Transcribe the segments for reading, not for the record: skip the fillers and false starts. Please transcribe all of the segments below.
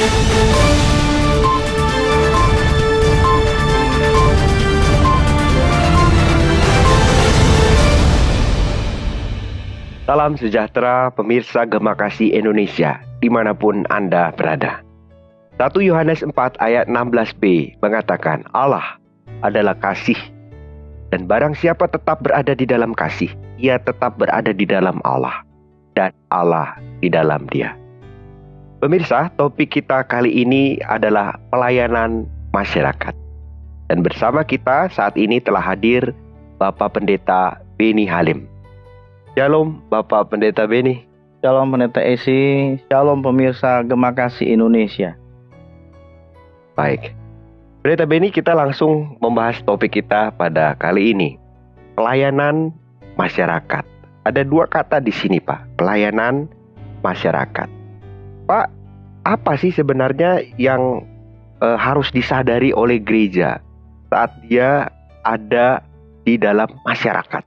Salam sejahtera pemirsa Gema Kasih Indonesia, dimanapun Anda berada. 1 Yohanes 4 ayat 16b mengatakan Allah adalah kasih. Dan barang siapa tetap berada di dalam kasih, ia tetap berada di dalam Allah. Dan Allah di dalam dia. Pemirsa, topik kita kali ini adalah pelayanan masyarakat. Dan bersama kita saat ini telah hadir Bapak Pendeta Beni Halim. Shalom Bapak Pendeta Beni. Shalom Pendeta Esi. Shalom pemirsa Gema Kasih Indonesia. Baik, Pendeta Beni, kita langsung membahas topik kita pada kali ini. Pelayanan masyarakat. Ada 2 kata di sini Pak, pelayanan masyarakat. Pak, apa sih sebenarnya yang harus disadari oleh gereja saat dia ada di dalam masyarakat?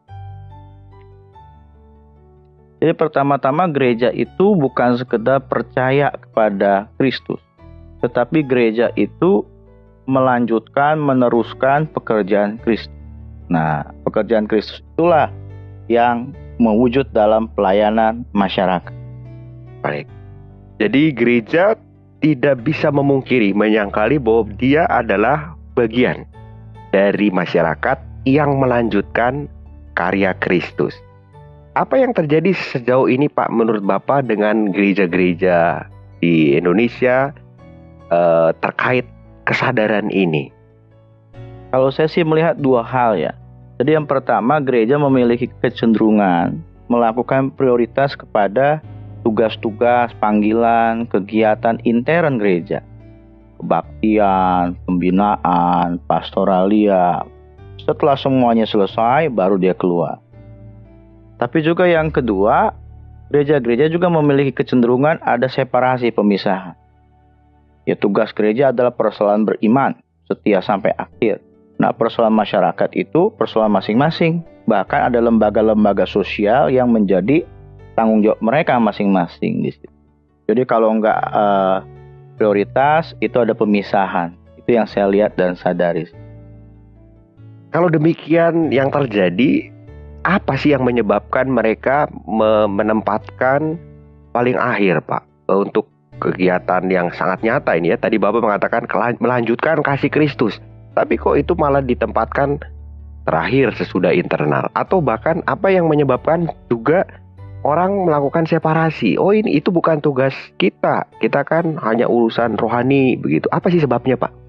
Jadi pertama-tama gereja itu bukan sekedar percaya kepada Kristus, tetapi gereja itu melanjutkan, meneruskan pekerjaan Kristus. Nah, pekerjaan Kristus itulah yang mewujud dalam pelayanan masyarakat. Baik. Jadi gereja tidak bisa memungkiri, menyangkali bahwa dia adalah bagian dari masyarakat yang melanjutkan karya Kristus. Apa yang terjadi sejauh ini Pak menurut Bapak dengan gereja-gereja di Indonesia terkait kesadaran ini? Kalau saya sih melihat 2 hal ya. Jadi yang pertama, gereja memiliki kecenderungan melakukan prioritas kepada tugas-tugas, panggilan, kegiatan intern gereja. Kebaktian, pembinaan, pastoralia. Setelah semuanya selesai, baru dia keluar. Tapi juga yang kedua, gereja-gereja juga memiliki kecenderungan ada separasi, pemisahan. Ya, tugas gereja adalah persoalan beriman, setia sampai akhir. Nah, persoalan masyarakat itu persoalan masing-masing. Bahkan ada lembaga-lembaga sosial yang menjadi tanggung jawab mereka masing-masing di situ. Jadi kalau nggak prioritas, itu ada pemisahan. Itu yang saya lihat dan sadari. Kalau demikian yang terjadi, apa sih yang menyebabkan mereka menempatkan paling akhir Pak untuk kegiatan yang sangat nyata ini ya? Tadi Bapak mengatakan melanjutkan kasih Kristus, tapi kok itu malah ditempatkan terakhir sesudah internal? Atau bahkan apa yang menyebabkan juga orang melakukan separasi? Oh, itu bukan tugas kita kan hanya urusan rohani begitu. Apa sih sebabnya Pak?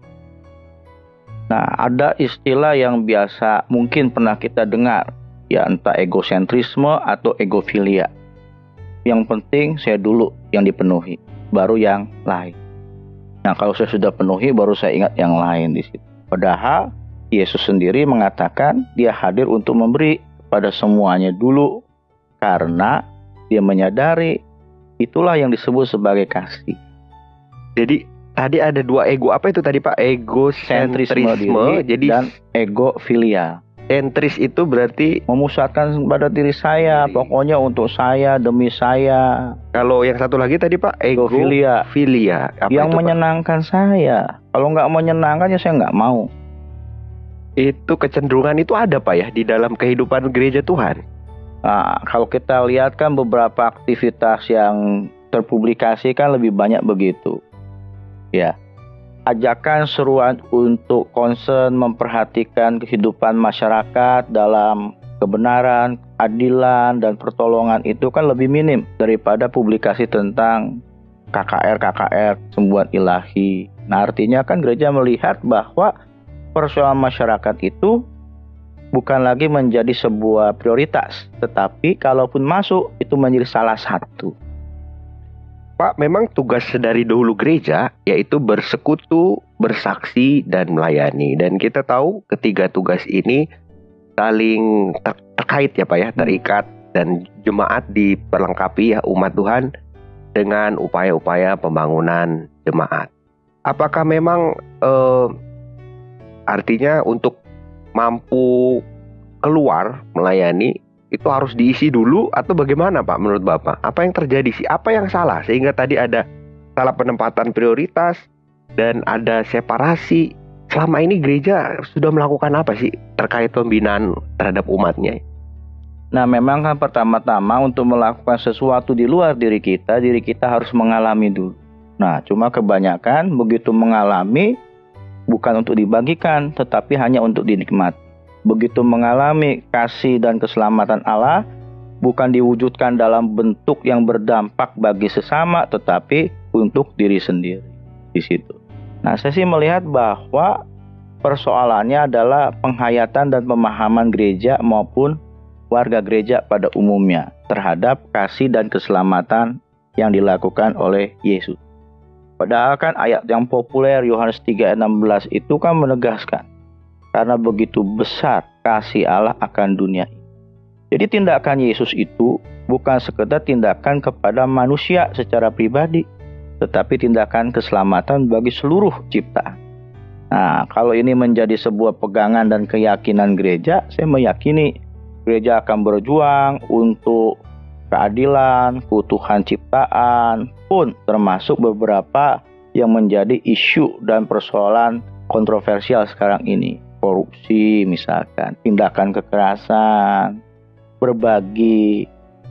Nah, ada istilah yang biasa mungkin pernah kita dengar, ya entah egosentrisme atau egofilia. Yang penting saya dulu yang dipenuhi, baru yang lain. Nah, kalau saya sudah penuhi, baru saya ingat yang lain di situ. Padahal Yesus sendiri mengatakan dia hadir untuk memberi kepada semuanya dulu, karena dia menyadari itulah yang disebut sebagai kasih. Jadi tadi ada 2 ego, apa itu tadi Pak? Egosentrisme diri dan egofilia. Sentris itu berarti memusatkan pada diri saya, pokoknya untuk saya, demi saya. Kalau yang satu lagi tadi Pak, egofilia. Yang itu, menyenangkan Pak? Saya. Kalau nggak menyenangkan ya saya nggak mau. Itu kecenderungan itu ada Pak ya di dalam kehidupan gereja Tuhan. Nah, kalau kita lihat kan beberapa aktivitas yang terpublikasi kan lebih banyak begitu. Ya. Ajakan seruan untuk concern memperhatikan kehidupan masyarakat dalam kebenaran, keadilan, dan pertolongan itu kan lebih minim daripada publikasi tentang KKR, sembuhan ilahi. Nah, artinya kan gereja melihat bahwa persoalan masyarakat itu bukan lagi menjadi sebuah prioritas, tetapi kalaupun masuk itu menjadi salah satu. Pak, memang tugas dari dahulu gereja yaitu bersekutu, bersaksi, dan melayani. Dan kita tahu ketiga tugas ini saling terkait ya Pak ya, terikat. Dan jemaat diperlengkapi ya umat Tuhan dengan upaya-upaya pembangunan jemaat. Apakah memang artinya untuk mampu keluar melayani itu harus diisi dulu atau bagaimana Pak menurut Bapak? Apa yang terjadi sih? Apa yang salah sehingga tadi ada salah penempatan prioritas, dan ada separasi. Selama ini gereja sudah melakukan apa sih terkait pembinaan terhadap umatnya? Nah, memang kan pertama-tama untuk melakukan sesuatu di luar diri kita harus mengalami dulu. Nah, cuma kebanyakan begitu mengalami bukan untuk dibagikan, tetapi hanya untuk dinikmati. Begitu mengalami kasih dan keselamatan Allah, bukan diwujudkan dalam bentuk yang berdampak bagi sesama, tetapi untuk diri sendiri di situ. Nah, saya sih melihat bahwa persoalannya adalah penghayatan dan pemahaman gereja maupun warga gereja pada umumnya terhadap kasih dan keselamatan yang dilakukan oleh Yesus. Padahal kan ayat yang populer Yohanes 3 ayat 16 itu kan menegaskan, karena begitu besar kasih Allah akan dunia ini. Jadi tindakan Yesus itu bukan sekedar tindakan kepada manusia secara pribadi, tetapi tindakan keselamatan bagi seluruh ciptaan. Nah, kalau ini menjadi sebuah pegangan dan keyakinan gereja, saya meyakini gereja akan berjuang untuk keadilan, keutuhan ciptaan, pun termasuk beberapa yang menjadi isu dan persoalan kontroversial sekarang ini. Korupsi misalkan, tindakan kekerasan, berbagi.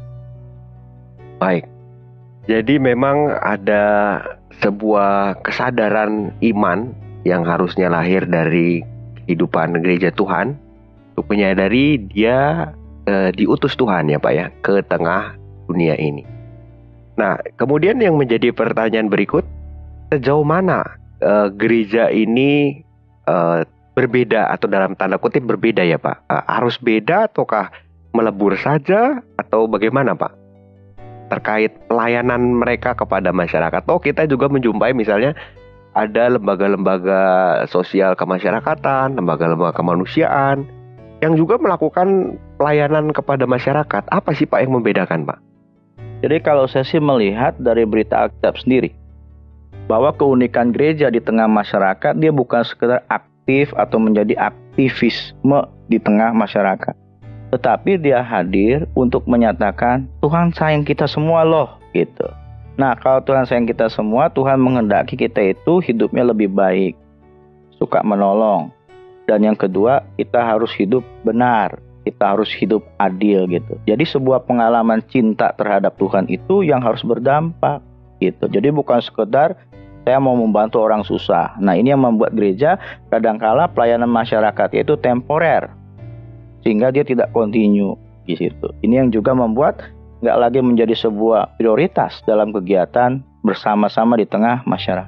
Baik, jadi memang ada sebuah kesadaran iman yang harusnya lahir dari kehidupan gereja Tuhan untuk menyadari dia diutus Tuhan ya Pak ya ke tengah dunia ini. Nah, kemudian yang menjadi pertanyaan berikut, sejauh mana gereja ini berbeda atau dalam tanda kutip berbeda ya Pak? Harus beda ataukah melebur saja atau bagaimana Pak? Terkait pelayanan mereka kepada masyarakat. Atau kita juga menjumpai misalnya ada lembaga-lembaga sosial kemasyarakatan, lembaga-lembaga kemanusiaan yang juga melakukan pelayanan kepada masyarakat. Apa sih Pak yang membedakan Pak? Jadi kalau saya sih melihat dari berita Alkitab sendiri, bahwa keunikan gereja di tengah masyarakat, dia bukan sekedar aktif atau menjadi aktivisme di tengah masyarakat, tetapi dia hadir untuk menyatakan Tuhan sayang kita semua loh gitu. Nah, kalau Tuhan sayang kita semua, Tuhan menghendaki kita itu hidupnya lebih baik, suka menolong. Dan yang kedua, kita harus hidup benar, kita harus hidup adil gitu. Jadi sebuah pengalaman cinta terhadap Tuhan itu yang harus berdampak gitu. Jadi bukan sekedar saya mau membantu orang susah. Nah, ini yang membuat gereja kadangkala pelayanan masyarakat itu temporer, sehingga dia tidak kontinu di situ. Ini yang juga membuat nggak lagi menjadi sebuah prioritas dalam kegiatan bersama-sama di tengah masyarakat.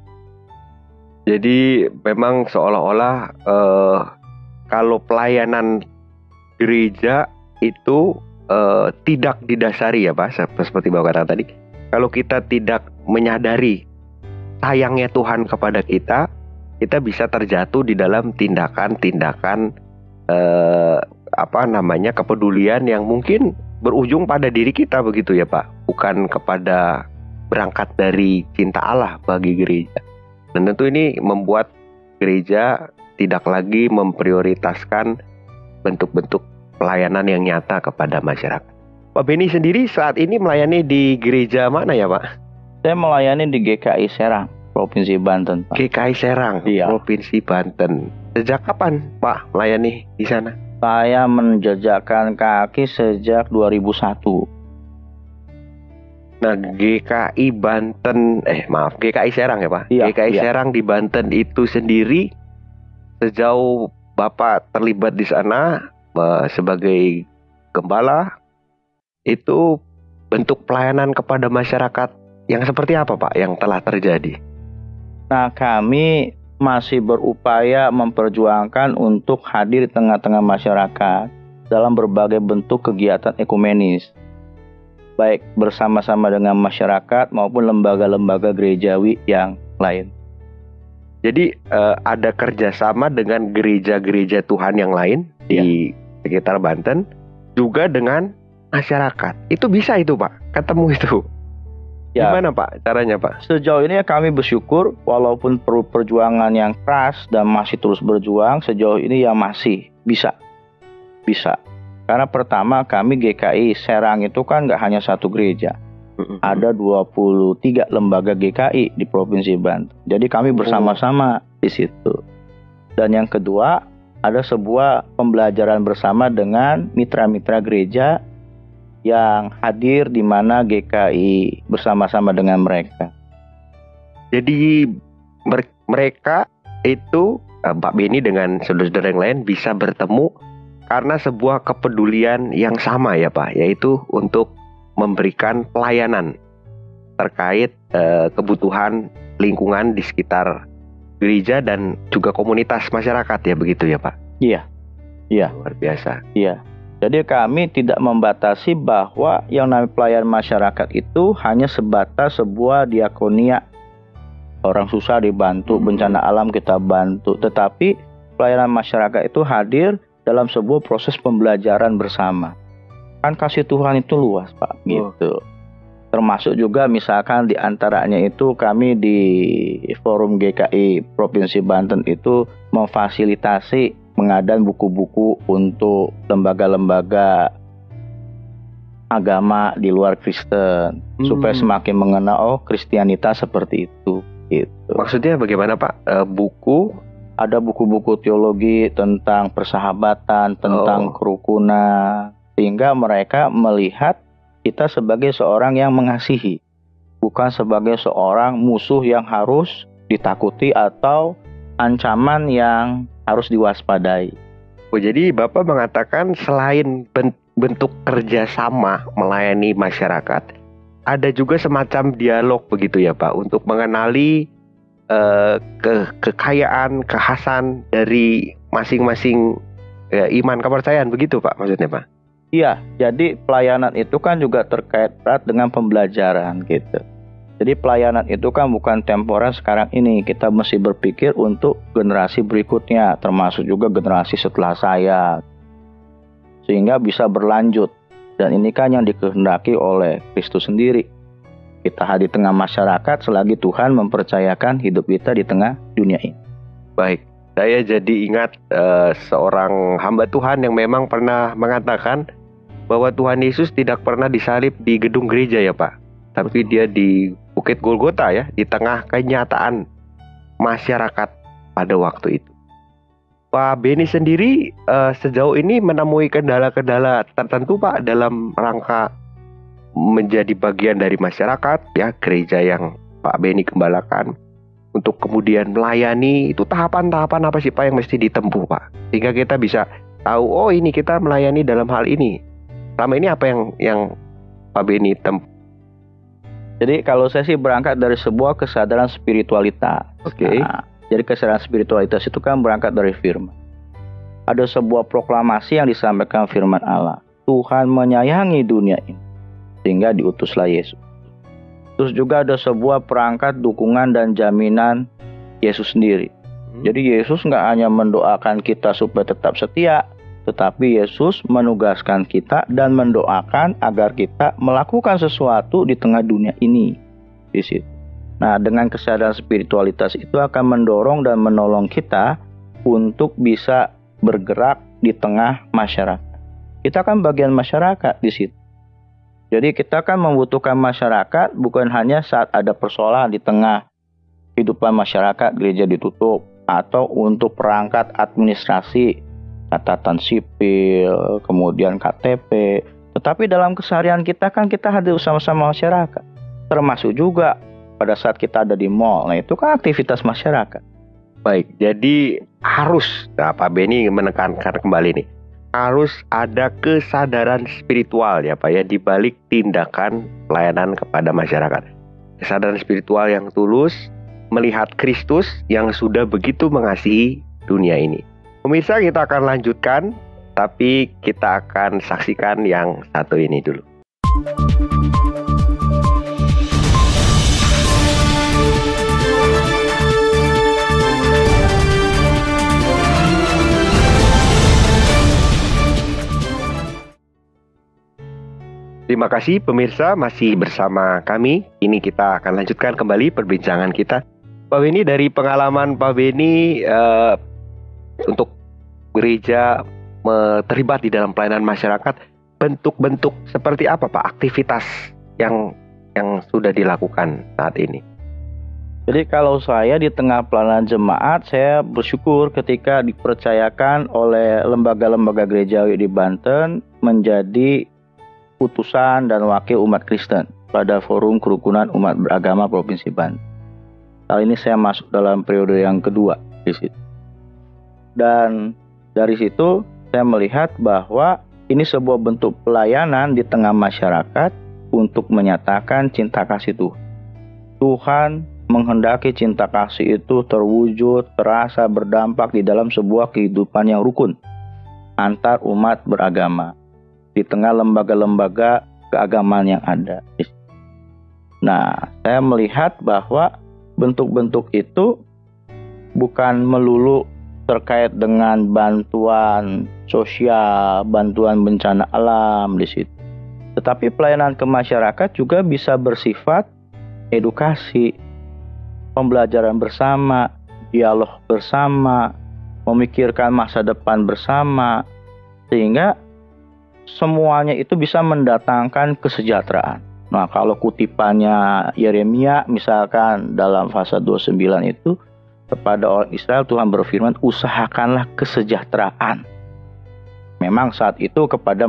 Jadi memang seolah-olah kalau pelayanan gereja itu tidak didasari ya Pak, seperti Bapak katakan tadi. Kalau kita tidak menyadari sayangnya Tuhan kepada kita, kita bisa terjatuh di dalam tindakan-tindakan kepedulian yang mungkin berujung pada diri kita begitu ya Pak, bukan kepada berangkat dari cinta Allah bagi gereja. Dan tentu ini membuat gereja tidak lagi memprioritaskan bentuk-bentuk pelayanan yang nyata kepada masyarakat. Pak Beni sendiri saat ini melayani di gereja mana ya Pak? Saya melayani di GKI Serang, Provinsi Banten Pak. GKI Serang, iya. Provinsi Banten. Sejak kapan Pak melayani di sana? Saya menjejakkan kaki sejak 2001. Nah, GKI Serang ya Pak? Iya, GKI Serang di Banten itu sendiri, sejauh Bapak terlibat di sana sebagai gembala, itu bentuk pelayanan kepada masyarakat yang seperti apa Pak yang telah terjadi? Nah, kami masih berupaya memperjuangkan untuk hadir di tengah-tengah masyarakat dalam berbagai bentuk kegiatan ekumenis, baik bersama-sama dengan masyarakat maupun lembaga-lembaga gerejawi yang lain. Jadi ada kerjasama dengan gereja-gereja Tuhan yang lain di sekitar Banten, juga dengan masyarakat. Itu bisa itu Pak, ketemu itu. Ya. Gimana Pak caranya Pak? Sejauh ini kami bersyukur, walaupun perlu perjuangan yang keras dan masih terus berjuang, sejauh ini ya masih bisa. Karena pertama kami GKI Serang itu kan nggak hanya satu gereja. ada 23 lembaga GKI di Provinsi Banten. Jadi kami bersama-sama di situ. Dan yang kedua, ada sebuah pembelajaran bersama dengan mitra-mitra gereja yang hadir di mana GKI bersama-sama dengan mereka. Jadi mereka itu, Pak Beni dengan saudara-saudara yang lain bisa bertemu karena sebuah kepedulian yang sama ya Pak, yaitu untuk memberikan pelayanan terkait kebutuhan lingkungan di sekitar gereja dan juga komunitas masyarakat ya, begitu ya Pak? Iya. Luar biasa. Iya. Jadi kami tidak membatasi bahwa yang namanya pelayanan masyarakat itu hanya sebatas sebuah diakonia. Orang susah dibantu, bencana alam kita bantu. Tetapi pelayanan masyarakat itu hadir dalam sebuah proses pembelajaran bersama. Kan kasih Tuhan itu luas Pak, gitu. Termasuk juga misalkan di antaranya itu kami di Forum GKI Provinsi Banten itu memfasilitasi pengadaan buku-buku untuk lembaga-lembaga agama di luar Kristen supaya semakin mengenal Kristianitas seperti itu. Gitu. Maksudnya bagaimana Pak? Buku? Ada buku-buku teologi tentang persahabatan, tentang kerukunan, sehingga mereka melihat kita sebagai seorang yang mengasihi, bukan sebagai seorang musuh yang harus ditakuti atau ancaman yang harus diwaspadai. Jadi Bapak mengatakan selain bentuk kerjasama melayani masyarakat, ada juga semacam dialog begitu ya Pak, untuk mengenali kekayaan, kekhasan dari masing-masing iman kepercayaan, begitu Pak maksudnya Pak? Iya, jadi pelayanan itu kan juga terkait erat dengan pembelajaran gitu. Jadi pelayanan itu kan bukan temporer sekarang ini, kita mesti berpikir untuk generasi berikutnya, termasuk juga generasi setelah saya, sehingga bisa berlanjut. Dan ini kan yang dikehendaki oleh Kristus sendiri. Kita hadir di tengah masyarakat selagi Tuhan mempercayakan hidup kita di tengah dunia ini. Baik, saya jadi ingat seorang hamba Tuhan yang memang pernah mengatakan bahwa Tuhan Yesus tidak pernah disalib di gedung gereja ya Pak, tapi dia di Bukit Golgota ya, di tengah kenyataan masyarakat pada waktu itu. Pak Beni sendiri sejauh ini menemui kendala-kendala tertentu Pak dalam rangka menjadi bagian dari masyarakat ya, gereja yang Pak Beni gembalakan, untuk kemudian melayani. Itu tahapan-tahapan apa sih Pak yang mesti ditempuh Pak, sehingga kita bisa tahu, oh ini kita melayani dalam hal ini. Selama ini apa yang Pak Beni tempuh? Jadi kalau saya sih berangkat dari sebuah kesadaran spiritualitas. Oke. Jadi kesadaran spiritualitas itu kan berangkat dari firman. Ada sebuah proklamasi yang disampaikan firman Allah. Tuhan menyayangi dunia ini, sehingga diutuslah Yesus. Terus juga ada sebuah perangkat dukungan dan jaminan Yesus sendiri. Jadi Yesus nggak hanya mendoakan kita supaya tetap setia, tetapi Yesus menugaskan kita dan mendoakan agar kita melakukan sesuatu di tengah dunia ini. Di situ. Nah, dengan kesadaran spiritualitas itu akan mendorong dan menolong kita untuk bisa bergerak di tengah masyarakat. Kita kan bagian masyarakat di situ. Jadi kita kan membutuhkan masyarakat bukan hanya saat ada persoalan di tengah kehidupan masyarakat, gereja ditutup, atau untuk perangkat administrasi, catatan sipil, kemudian KTP. Tetapi dalam keseharian kita kan kita hadir bersama-sama masyarakat. Termasuk juga pada saat kita ada di mall, nah itu kan aktivitas masyarakat. Baik, jadi harus, Pak Beni menekankan kembali nih, harus ada kesadaran spiritual ya Pak ya, di balik tindakan pelayanan kepada masyarakat. Kesadaran spiritual yang tulus, melihat Kristus yang sudah begitu mengasihi dunia ini. Pemirsa, kita akan lanjutkan, tapi kita akan saksikan yang satu ini dulu. Terima kasih pemirsa masih bersama kami. Ini kita akan lanjutkan kembali perbincangan kita. Pak Beni, dari pengalaman Pak Beni untuk gereja terlibat di dalam pelayanan masyarakat, bentuk-bentuk seperti apa Pak aktivitas yang yang sudah dilakukan saat ini? Jadi kalau saya di tengah pelayanan jemaat, saya bersyukur ketika dipercayakan oleh lembaga-lembaga gerejawi di Banten menjadi utusan dan wakil umat Kristen pada Forum Kerukunan Umat Beragama Provinsi Banten. Kali ini saya masuk dalam periode yang kedua di situ. Dan dari situ saya melihat bahwa ini sebuah bentuk pelayanan di tengah masyarakat untuk menyatakan cinta kasih Tuhan. Tuhan menghendaki cinta kasih itu terwujud, terasa, berdampak di dalam sebuah kehidupan yang rukun antar umat beragama di tengah lembaga-lembaga keagamaan yang ada. Nah, saya melihat bahwa bentuk-bentuk itu bukan melulu terkait dengan bantuan sosial, bantuan bencana alam di situ. Tetapi pelayanan ke masyarakat juga bisa bersifat edukasi, pembelajaran bersama, dialog bersama, memikirkan masa depan bersama, sehingga semuanya itu bisa mendatangkan kesejahteraan. Nah, kalau kutipannya Yeremia misalkan dalam pasal 29 itu, kepada orang Israel Tuhan berfirman, usahakanlah kesejahteraan. Memang saat itu kepada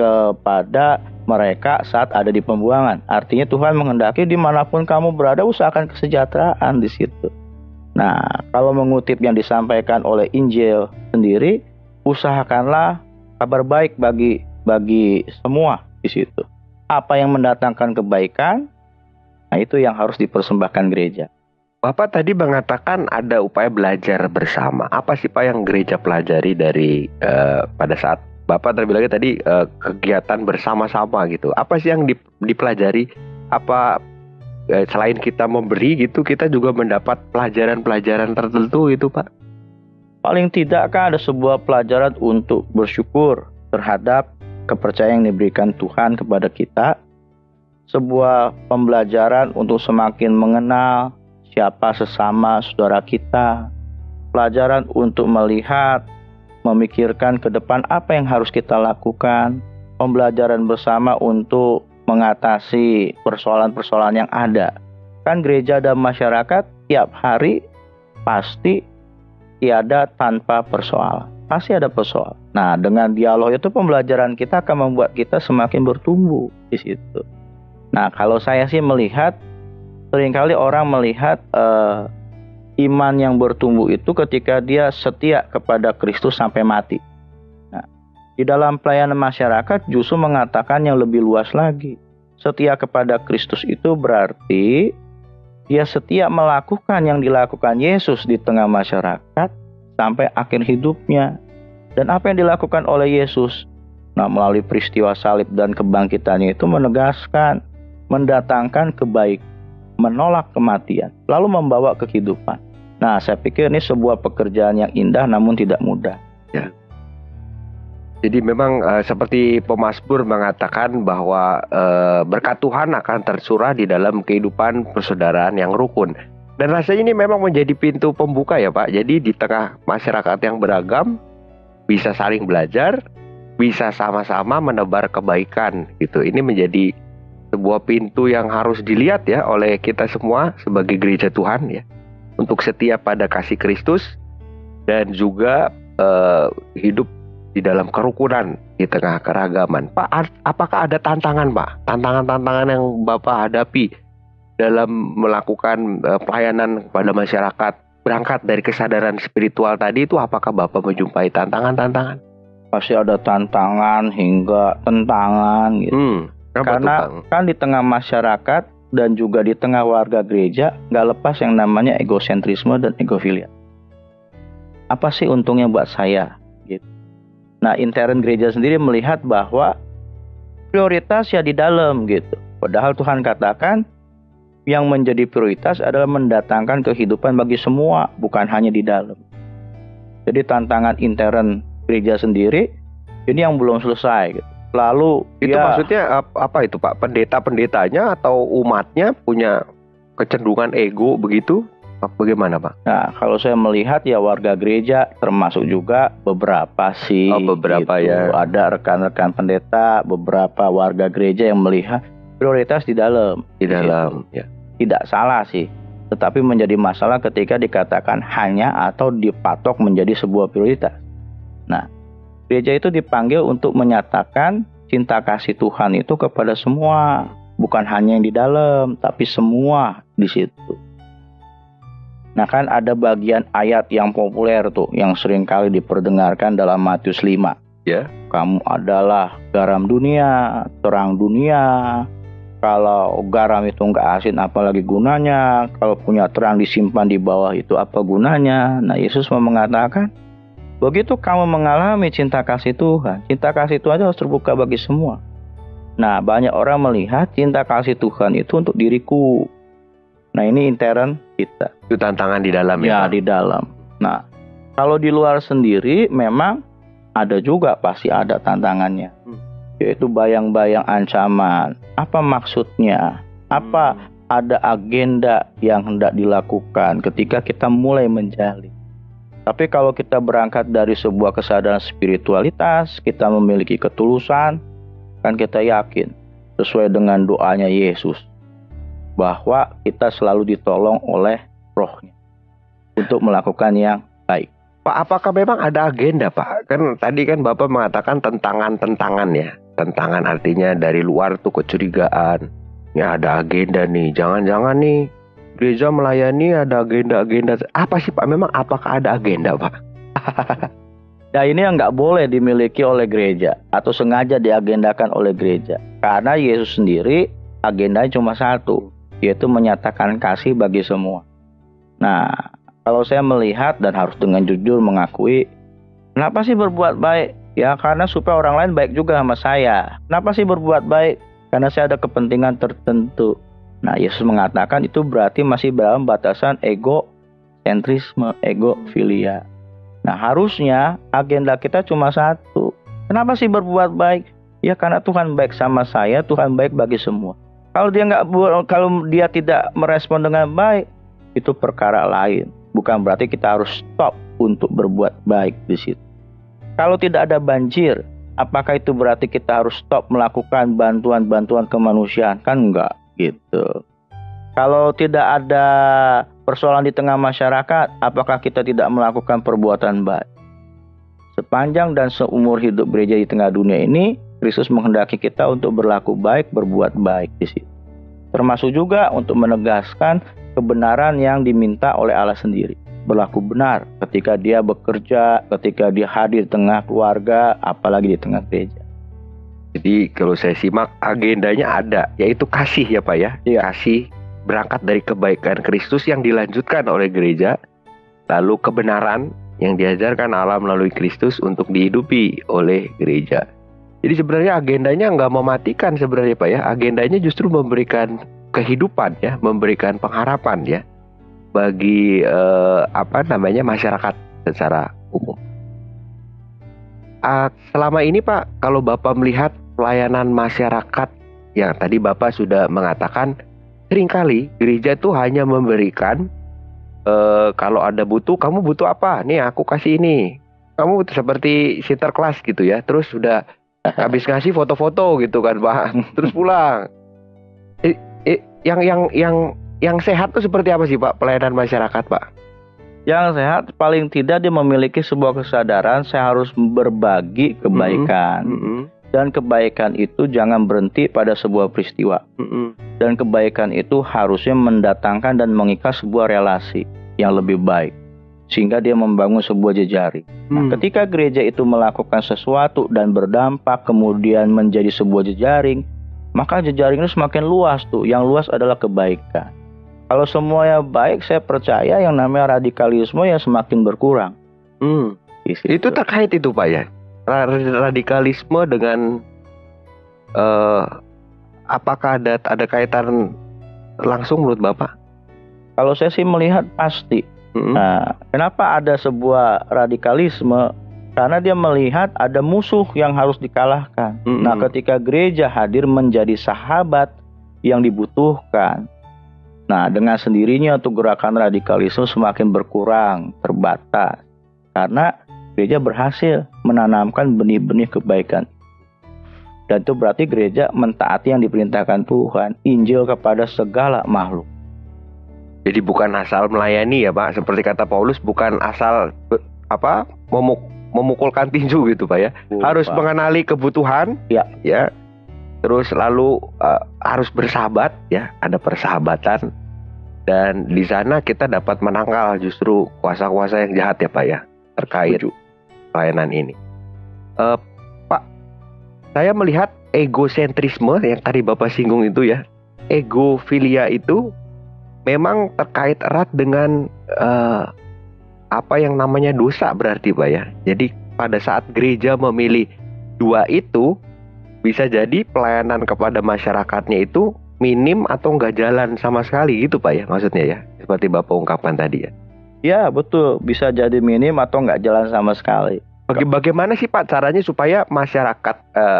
mereka saat ada di pembuangan. Artinya Tuhan menghendaki dimanapun kamu berada, usahakan kesejahteraan di situ. Nah, kalau mengutip yang disampaikan oleh Injil sendiri, usahakanlah kabar baik bagi semua di situ. Apa yang mendatangkan kebaikan, nah itu yang harus dipersembahkan gereja. Bapak tadi mengatakan ada upaya belajar bersama. Apa sih Pak yang gereja pelajari dari pada saat Bapak terbilang tadi kegiatan bersama-sama gitu? Apa sih yang dipelajari? Apa selain kita memberi gitu, kita juga mendapat pelajaran-pelajaran tertentu gitu Pak? Paling tidak kan ada sebuah pelajaran untuk bersyukur terhadap kepercayaan yang diberikan Tuhan kepada kita. Sebuah pembelajaran untuk semakin mengenal siapa sesama saudara kita. Pelajaran untuk melihat, memikirkan ke depan apa yang harus kita lakukan. Pembelajaran bersama untuk mengatasi persoalan-persoalan yang ada. Kan gereja dan masyarakat tiap hari pasti tiada tanpa persoalan. Pasti ada persoalan. Nah, dengan dialog itu pembelajaran kita akan membuat kita semakin bertumbuh di situ. Nah, kalau saya sih melihat, seringkali orang melihat iman yang bertumbuh itu ketika dia setia kepada Kristus sampai mati. Nah, di dalam pelayanan masyarakat justru mengatakan yang lebih luas lagi. Setia kepada Kristus itu berarti dia setia melakukan yang dilakukan Yesus di tengah masyarakat sampai akhir hidupnya. Dan apa yang dilakukan oleh Yesus, nah melalui peristiwa salib dan kebangkitannya itu menegaskan, mendatangkan kebaikan, menolak kematian, lalu membawa kehidupan. Nah, saya pikir ini sebuah pekerjaan yang indah namun tidak mudah. Ya. Jadi memang seperti pemazmur mengatakan bahwa berkat Tuhan akan tercurah di dalam kehidupan persaudaraan yang rukun. Dan rasanya ini memang menjadi pintu pembuka ya Pak. Jadi di tengah masyarakat yang beragam, bisa saling belajar, bisa sama-sama menebar kebaikan gitu. Ini menjadi sebuah pintu yang harus dilihat ya oleh kita semua sebagai gereja Tuhan ya, untuk setia pada kasih Kristus dan juga hidup di dalam kerukunan di tengah keragaman. Pak, apakah ada tantangan Pak? Tantangan-tantangan yang Bapak hadapi dalam melakukan pelayanan kepada masyarakat, berangkat dari kesadaran spiritual tadi itu, apakah Bapak menjumpai tantangan-tantangan? Pasti ada tantangan hingga tentangan gitu. Karena kan di tengah masyarakat dan juga di tengah warga gereja nggak lepas yang namanya egosentrisme dan egofilia. Apa sih untungnya buat saya? Gitu. Nah, intern gereja sendiri melihat bahwa prioritas ya di dalam gitu. Padahal Tuhan katakan yang menjadi prioritas adalah mendatangkan kehidupan bagi semua, bukan hanya di dalam. Jadi tantangan intern gereja sendiri ini yang belum selesai gitu. Lalu itu maksudnya apa itu Pak? Pendeta-pendetanya atau umatnya punya kecenderungan ego begitu? Bagaimana Pak? Nah, kalau saya melihat ya warga gereja termasuk juga beberapa sih. Beberapa gitu. Ya. Ada rekan-rekan pendeta, beberapa warga gereja yang melihat prioritas di dalam. Di dalam, ya. Tidak salah sih. Tetapi menjadi masalah ketika dikatakan hanya atau dipatok menjadi sebuah prioritas. Nah, gereja itu dipanggil untuk menyatakan cinta kasih Tuhan itu kepada semua. Bukan hanya yang di dalam, tapi semua di situ. Nah kan ada bagian ayat yang populer tuh, yang seringkali diperdengarkan dalam Matius 5. Ya. Kamu adalah garam dunia, terang dunia. Kalau garam itu nggak asin, apalagi gunanya? Kalau punya terang disimpan di bawah, itu apa gunanya? Nah, Yesus mau mengatakan, begitu kamu mengalami cinta kasih Tuhan, cinta kasih Tuhan itu harus terbuka bagi semua. Nah, banyak orang melihat cinta kasih Tuhan itu untuk diriku. Nah, ini intern kita. Itu tantangan di dalam ya? Ya, di dalam. Nah, kalau di luar sendiri memang ada juga, pasti ada tantangannya. Yaitu bayang-bayang ancaman. Apa maksudnya? Apa ada agenda yang hendak dilakukan ketika kita mulai menjalin? Tapi kalau kita berangkat dari sebuah kesadaran spiritualitas, kita memiliki ketulusan, kan kita yakin sesuai dengan doanya Yesus bahwa kita selalu ditolong oleh Roh-Nya untuk melakukan yang baik. Pak, apakah memang ada agenda, Pak? Kan tadi kan Bapak mengatakan tentangan-tentangan ya. Tentangan artinya dari luar tuh kecurigaan. Ya ada agenda nih, jangan-jangan nih gereja melayani ada agenda-agenda. Apa sih Pak? Memang apakah ada agenda, Pak? Nah, ini yang nggak boleh dimiliki oleh gereja atau sengaja diagendakan oleh gereja. Karena Yesus sendiri agendanya cuma satu, yaitu menyatakan kasih bagi semua. Nah, kalau saya melihat dan harus dengan jujur mengakui, kenapa sih berbuat baik? Ya karena supaya orang lain baik juga sama saya. Kenapa sih berbuat baik? Karena saya ada kepentingan tertentu. Nah, Yesus mengatakan itu berarti masih dalam batasan egosentrisme, egofilia. Nah, harusnya agenda kita cuma satu. Kenapa sih berbuat baik? Ya karena Tuhan baik sama saya, Tuhan baik bagi semua. Kalau dia tidak merespon dengan baik, itu perkara lain. Bukan berarti kita harus stop untuk berbuat baik di situ. Kalau tidak ada banjir, apakah itu berarti kita harus stop melakukan bantuan-bantuan kemanusiaan? Kan enggak gitu. Kalau tidak ada persoalan di tengah masyarakat, apakah kita tidak melakukan perbuatan baik? Sepanjang dan seumur hidup gereja di tengah dunia ini, Kristus menghendaki kita untuk berlaku baik, berbuat baik di situ. Termasuk juga untuk menegaskan kebenaran yang diminta oleh Allah sendiri. Berlaku benar ketika dia bekerja, ketika dia hadir di tengah keluarga, apalagi di tengah gereja. Jadi kalau saya simak agendanya ada, yaitu kasih ya Pak ya. Iya. Kasih berangkat dari kebaikan Kristus yang dilanjutkan oleh gereja. Lalu kebenaran yang diajarkan Allah melalui Kristus untuk dihidupi oleh gereja. Jadi sebenarnya agendanya nggak mematikan sebenarnya Pak ya. Agendanya justru memberikan kehidupan ya, memberikan pengharapan ya bagi masyarakat secara umum. Selama ini Pak, kalau Bapak melihat pelayanan masyarakat yang tadi Bapak sudah mengatakan, seringkali gereja itu hanya memberikan kalau ada butuh, kamu butuh apa? Nih aku kasih ini. Kamu seperti sinterklas gitu ya. Terus sudah habis ngasih foto-foto gitu kan Pak. Terus pulang. Yang sehat tuh seperti apa sih Pak pelayanan masyarakat Pak? Yang sehat paling tidak dia memiliki sebuah kesadaran saya harus berbagi kebaikan. Dan kebaikan itu jangan berhenti pada sebuah peristiwa. Dan kebaikan itu harusnya mendatangkan dan mengikat sebuah relasi yang lebih baik. Sehingga dia membangun sebuah jejaring. Nah, ketika gereja itu melakukan sesuatu dan berdampak kemudian menjadi sebuah jejaring, maka jejaring itu semakin luas tuh. Yang luas adalah kebaikan. Kalau semuanya baik, saya percaya yang namanya radikalisme ya semakin berkurang. Itu terkait itu Pak ya? Radikalisme dengan apakah ada kaitan langsung menurut Bapak? Kalau saya sih melihat pasti. Nah, kenapa ada sebuah radikalisme? Karena dia melihat ada musuh yang harus dikalahkan. Nah, ketika gereja hadir menjadi sahabat yang dibutuhkan, nah dengan sendirinya untuk gerakan radikalisme semakin berkurang, terbatas. Karena gereja berhasil menanamkan benih-benih kebaikan. Dan itu berarti gereja mentaati yang diperintahkan Tuhan, Injil kepada segala makhluk. Jadi bukan asal melayani ya Pak, seperti kata Paulus, bukan asal memukulkan tinju gitu Pak ya. Harus Pak. mengenali kebutuhan Ya. Terus lalu harus bersahabat ya, ada persahabatan. Dan di sana kita dapat menangkal justru kuasa-kuasa yang jahat ya Pak ya, terkait pelayanan ini. Pak, saya melihat egosentrisme yang tadi Bapak singgung itu ya, egofilia itu memang terkait erat dengan apa yang namanya dosa berarti Pak ya. Jadi pada saat gereja memilih dua itu, bisa jadi pelayanan kepada masyarakatnya itu minim atau nggak jalan sama sekali gitu Pak ya, maksudnya ya, seperti Bapak ungkapkan tadi ya. Ya betul, bisa jadi minim atau nggak jalan sama sekali. Bagaimana sih Pak caranya supaya masyarakat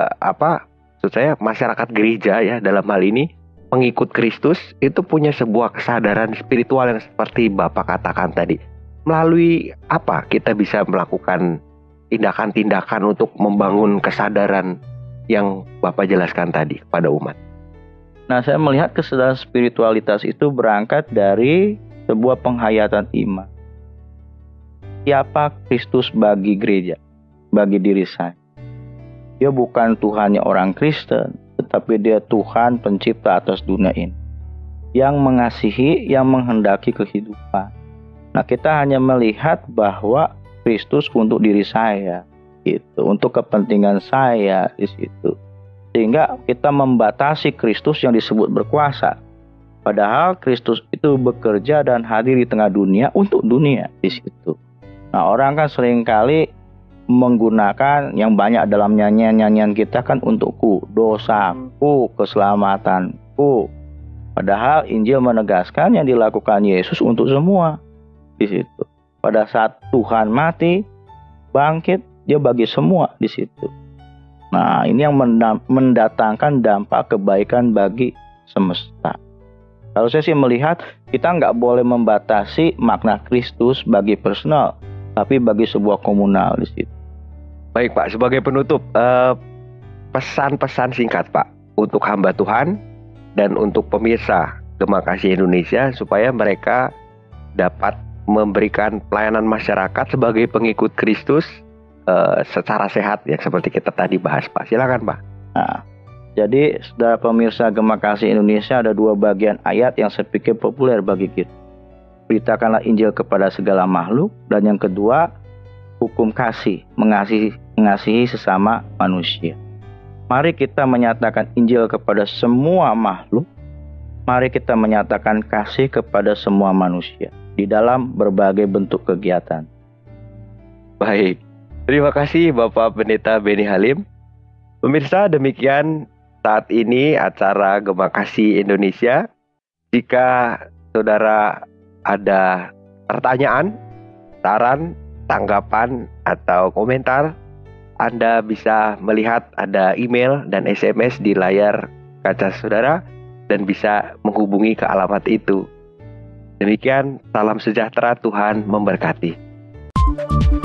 masyarakat gereja ya dalam hal ini pengikut Kristus itu punya sebuah kesadaran spiritual yang seperti Bapak katakan tadi. Melalui apa kita bisa melakukan tindakan-tindakan untuk membangun kesadaran yang Bapak jelaskan tadi kepada umat? Nah, saya melihat kesadaran spiritualitas itu berangkat dari sebuah penghayatan iman. Siapa Kristus bagi gereja, bagi diri saya? Dia bukan Tuhannya orang Kristen, tetapi dia Tuhan pencipta atas dunia ini, yang mengasihi, yang menghendaki kehidupan. Nah, kita hanya melihat bahwa Kristus untuk diri saya, itu untuk kepentingan saya di situ. Sehingga kita membatasi Kristus yang disebut berkuasa. Padahal Kristus itu bekerja dan hadir di tengah dunia untuk dunia di situ. Nah, orang kan seringkali menggunakan yang banyak dalam nyanyian-nyanyian kita kan untukku, dosaku, keselamatanku. Padahal Injil menegaskan yang dilakukan Yesus untuk semua di situ. Pada saat Tuhan mati, bangkit, dia bagi semua di situ. Nah, ini yang mendatangkan dampak kebaikan bagi semesta. Kalau saya sih melihat, kita nggak boleh membatasi makna Kristus bagi personal, tapi bagi sebuah komunal di situ. Baik Pak, sebagai penutup, pesan-pesan singkat Pak untuk hamba Tuhan dan untuk pemirsa Gema Kasih Indonesia supaya mereka dapat memberikan pelayanan masyarakat sebagai pengikut Kristus secara sehat ya, seperti kita tadi bahas Pak. Silakan Pak. Nah, jadi saudara pemirsa Gema Kasih Indonesia, ada dua bagian ayat yang saya pikir populer bagi kita. Beritakanlah Injil kepada segala makhluk, dan yang kedua hukum kasih, mengasihi sesama manusia. Mari kita menyatakan Injil kepada semua makhluk. Mari kita menyatakan kasih kepada semua manusia di dalam berbagai bentuk kegiatan. Baik, terima kasih Bapak Pendeta Benny Halim. Pemirsa, demikian saat ini acara Gema Kasih Indonesia. Jika saudara ada pertanyaan, saran, tanggapan, atau komentar, Anda bisa melihat ada email dan SMS di layar kaca saudara dan bisa menghubungi ke alamat itu. Demikian, salam sejahtera, Tuhan memberkati.